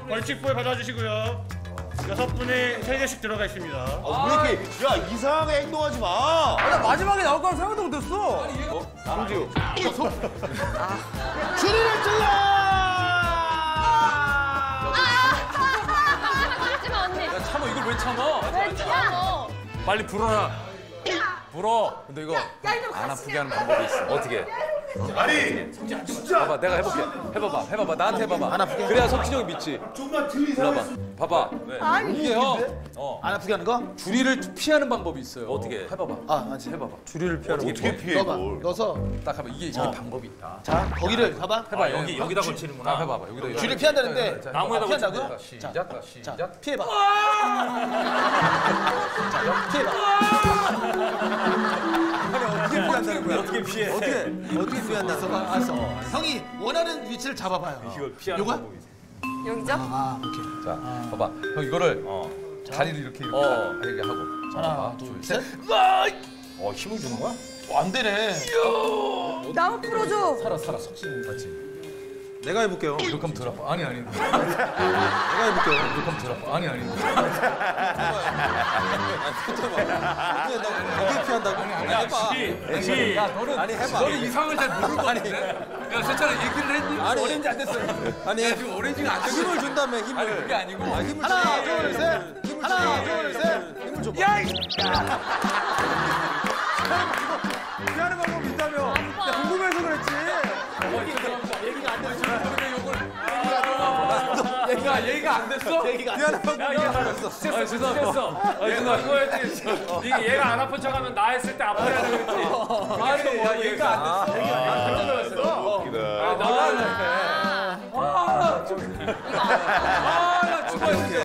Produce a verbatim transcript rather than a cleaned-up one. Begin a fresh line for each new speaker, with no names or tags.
벌칙볼 받아주시고요. 여섯 분이 세 개씩 들어가 있습니다.
아, 왜 이렇게 야 이상하게 행동하지 마.
아, 나 마지막에 나올 거라 생각도 못했어. 아니 얘가
송지우. 줄이를 찔러.
하지마 언니.
야 참어 이걸 왜 참어?
왜 참어?
빨리 불어라. 불어. 근데 이거 안 아프게 하는 방법이 있어. 어떻게?
아니 진짜.
봐봐 내가 해볼게. 해봐봐 해봐봐 나한테 해봐봐. 안 아프게. 그래야 석진이 형이 믿지.
좀만 들리
봐봐. 봐봐.
아니,
이게 형. 어.
안 아프게 하는 거?
줄이를 피하는 방법이 있어요. 어떻게? 해봐봐.
아, 맞지.
해봐봐. 줄이를 피하는 방법.
어떻게 피해
넣어봐.
이걸?
넣어서.
딱 해봐. 이게 이게 방법이 있다.
자, 거기를 봐봐.
해봐.
아, 여기, 여기다 걸치는구나.
아, 해봐봐. 여기다.
줄을 피한다는데.
자,
나무에다
피한다고요?
자, 시작. 자,
자,
시작.
피해봐. 자, 피해봐.
어떻게 피한다는 거야?
어떻게 피해?
어떻게, 어떻게 피한다는 거야? 알았어. 형이 원하는 위치를 잡아봐요.
이걸 피하는
요거야?
방법이 있어.
여기죠?
아, 오케이.
자, 봐봐. 형 이거를
어.
다리를 이렇게 이렇게
어.
이렇게 하고.
하나, 둘, 셋.
어 힘을 주는 거야?
어, 안 되네.
나무 풀어줘.
살아 살아 석진 같이.
내가 해볼게요.
이렇게 하면 덜 아파. 아니 아니.
내가 해볼게요.
이렇게 하면 덜 아파. 아니 아니.
어떻게 피한다고?
야, 시, 시. 야, 너는 아니 해봐. 너는 이상을 잘 모를 것 같은데. 야, 세찬아 얘기를 했니? 아니, 오렌지 안 됐어. 아니, 야, 지금 오렌지가 안 됐어. 힘을 준다며 힘을. 아니, 그게 아니고. 아, 힘을
하나,
줘.
둘, 셋. 힘을 하나, 둘, 셋. 힘을 줘. 야, 이.
피하는 방법 있다며. 야, 궁금해서 그랬지.
얘기가 안 됐어.
얘가 얘가 안 됐어?
얘기가 안
피하는
됐어.
방법이 안 됐어. 아, 죄송합니다. 얘가 그거였지. 이게 얘가 안 아픈 척하면 나 했을 때 아파야 되겠지. 아니, 야, 얘가 안 됐어. 얘가 안 됐어.
웃기다.
아, 나. 아, 나 죽어.